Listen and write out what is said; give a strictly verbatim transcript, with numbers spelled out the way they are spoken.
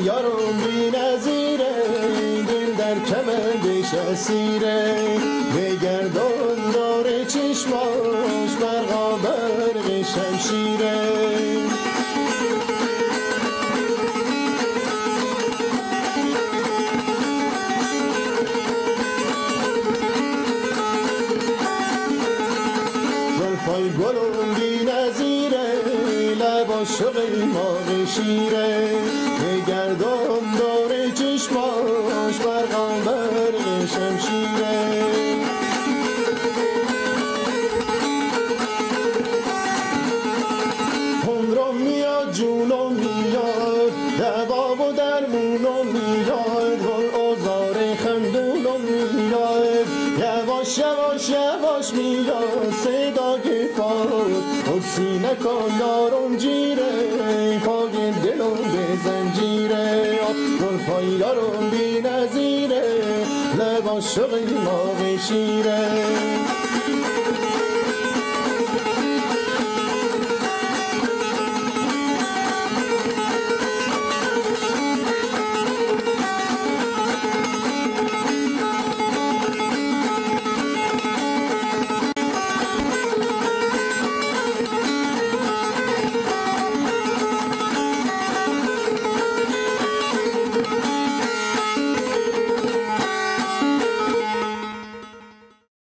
یارم بی نظیره دل در کمندش اسیره بگردان داره چشماش برقا برق شمشیره زلفای گلم بی نظیره لباش قیماق شیره بگردان داره چشماش برقا برق شمشیره عمرم میاد جونم میاد دوا و درمونم میاد گل آزار خندونم میاد یواش یواش یواش میاد صدای پاد حسی نکن یارم جیره پای دلم به زنجیره گلفای یارم بی نظیره لباش قیماق شیره